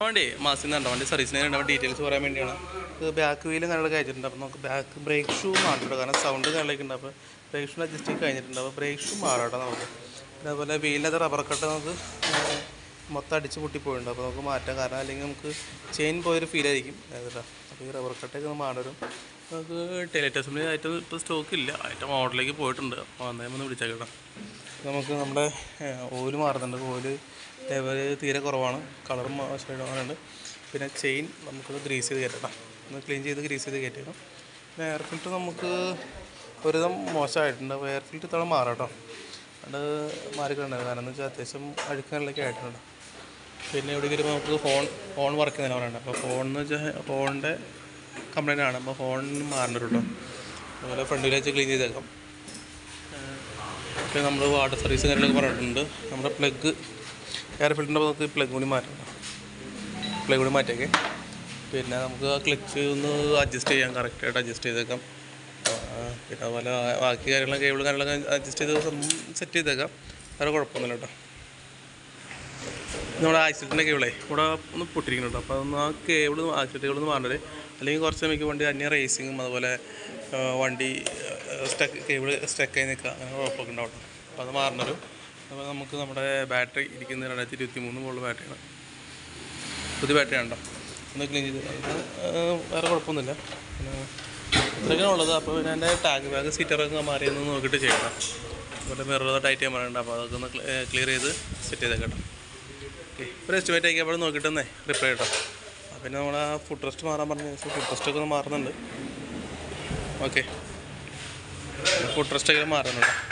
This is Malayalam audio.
വണ്ടി മാസം കണ്ടോ വണ്ടി സർവീസിന് ഉണ്ടാവും ഡീറ്റെയിൽസ് പറയാൻ വേണ്ടിയാണ്. ഇത് ബാക്ക് വീലും കാര്യങ്ങളൊക്കെ അയച്ചിട്ടുണ്ട്. അപ്പോൾ നമുക്ക് ബാക്ക് ബ്രേക്ക് ഷൂ മാറ്റിട്ടോ, കാരണം സൗണ്ട് കാര്യങ്ങളൊക്കെ ഉണ്ട്. അപ്പോൾ ബ്രേക്ക് ഷൂ അഡ്ജസ്റ്റ് ചെയ്ത് കഴിഞ്ഞിട്ടുണ്ട്. അപ്പോൾ ബ്രേക്ക് ഷൂ മാറാട്ടോ നമുക്ക്. അതേപോലെ വീലിനകത്ത് റബ്ബർ കട്ട് നമുക്ക് മൊത്തം അടിച്ച് പൊട്ടിപ്പോയിട്ടുണ്ട്. അപ്പോൾ നമുക്ക് മാറ്റാം, കാരണം അല്ലെങ്കിൽ നമുക്ക് ചെയിൻ പോയൊരു ഫീലായിരിക്കും കേട്ടോ. അപ്പോൾ ഈ റബ്ബർ കട്ടൊക്കെ ഒന്ന് മാറും. നമുക്ക് ടെലറ്റ് അസംബ്ലി ഐറ്റം ഇപ്പോൾ സ്റ്റോക്കില്ല, ഐറ്റം ഓർഡറിലേക്ക് പോയിട്ടുണ്ട്. അപ്പോൾ അന്നേരം ഒന്ന് വിളിച്ചാൽ കേട്ടോ. നമുക്ക് നമ്മുടെ ഓയിൽ മാറുന്നുണ്ട്. ഓയിൽ ലെവൽ തീരെ കുറവാണ്, കളറും മോശമായിട്ടുണ്ട്. പിന്നെ ചെയിൻ നമുക്കൊന്ന് ഗ്രീസ് ചെയ്ത് കയറ്റണം, ഒന്ന് ക്ലീൻ ചെയ്ത് ഗ്രീസ് ചെയ്ത് കയറ്റണം. പിന്നെ എയർ ഫിൽറ്റർ നമുക്ക് ഒരുവിധം മോശമായിട്ടുണ്ട്. അപ്പോൾ എയർ ഫിൽറ്റർ ഇത്തവണ മാറാം കേട്ടോ. അത് മാറിക്കൊണ്ടായിരുന്നു, കാരണം എന്ന് വെച്ചാൽ അത്യാവശ്യം അഴുക്കാനിലൊക്കെ ആയിട്ടുണ്ട്. പിന്നെ ഇവിടെ വരുമ്പോൾ നമുക്ക് ഫോൺ വർക്ക് ചെയ്യുന്നതിന് പറയുന്നത്. അപ്പോൾ ഫോണെന്ന് വെച്ചാൽ ഫോണിൻ്റെ കംപ്ലൈൻ്റ് ആണ്. അപ്പോൾ ഫോണിന് മാറേണ്ടത് കേട്ടോ. അതുപോലെ ഫ്രണ്ടിൽ വെച്ച് ക്ലീൻ ചെയ്തേക്കാം. പിന്നെ നമ്മൾ വാട്ടർ സർവീസ് കാര്യങ്ങളൊക്കെ പറഞ്ഞിട്ടുണ്ട്. നമ്മുടെ പ്ലഗ് എയർ ഫിൽറ്ററിൻ്റെ നമുക്ക് പ്ലഗ് കൂടി മാറ്റണം, പ്ലഗ് കൂടി മാറ്റിയേക്കെ. പിന്നെ നമുക്ക് ആ ക്ലച്ച് ഒന്ന് അഡ്ജസ്റ്റ് ചെയ്യാം, കറക്റ്റായിട്ട് അഡ്ജസ്റ്റ് ചെയ്തേക്കാം. പിന്നെ അതുപോലെ ബാക്കി കാര്യങ്ങളൊക്കെ കേബിൾ കാര്യങ്ങളൊക്കെ അഡ്ജസ്റ്റ് ചെയ്ത് സെറ്റ് ചെയ്തേക്കാം. വേറെ കുഴപ്പമൊന്നുമില്ല കേട്ടോ. നമ്മുടെ ആക്സിഡൻറ്റിൻ്റെ കേബിളേ ഇവിടെ ഒന്ന് പൊട്ടിയിരിക്കുന്നുണ്ട്. അപ്പോൾ അതൊന്ന് ആ ആക്സിഡൻറ്റ് കേബിൾ ഒന്ന് മാറേണ്ടത്. അല്ലെങ്കിൽ കുറച്ച് മിക്ക വണ്ടി അന്യ റേസിങ്ങും അതുപോലെ വണ്ടി കേബിൾ സ്റ്റക്കായി നിൽക്കുക, അങ്ങനെ കുഴപ്പമൊക്കെ ഉണ്ടാവും. അപ്പോൾ അത് മാറേണ്ടത്. അപ്പോൾ നമുക്ക് നമ്മുടെ ബാറ്ററി ഇരിക്കുന്നത് 2023 മോഡൽ ബാറ്ററിയാണ്, പുതിയ ബാറ്ററി ഉണ്ടോ ഒന്ന് ക്ലീൻ ചെയ്ത് വേറെ കുഴപ്പമൊന്നുമില്ല. പിന്നെ ഇതൊക്കെയാണ് ഉള്ളത്. അപ്പോൾ പിന്നെ എൻ്റെ ടാഗ് ബാഗ് സീറ്ററൊക്കെ മാറിയെന്ന് നോക്കിയിട്ട് ചെയ്യണം. അതുപോലെ മിറർ ടൈറ്റ് ചെയ്യാൻ പറയുന്നുണ്ട്. അപ്പോൾ അതൊക്കെ ഒന്ന് ക്ലിയർ ചെയ്ത് സെറ്റ് ചെയ്തേക്കട്ടോ. ഓക്കെ, ഒരു എസ്റ്റിമേറ്റ് ആക്കി അപ്പോൾ നോക്കിയിട്ടൊന്നേ റിപ്ലൈ കേട്ടോ. പിന്നെ നമ്മൾ ആ ഫുഡ് റെസ്റ്റ് മാറാൻ പറഞ്ഞ ഫുഡ് റെസ്റ്റൊക്കെ ഒന്ന് മാറുന്നുണ്ട്. ഓക്കെ, ഫുഡ് റെസ്റ്റൊക്കെ മാറുന്നുണ്ട്.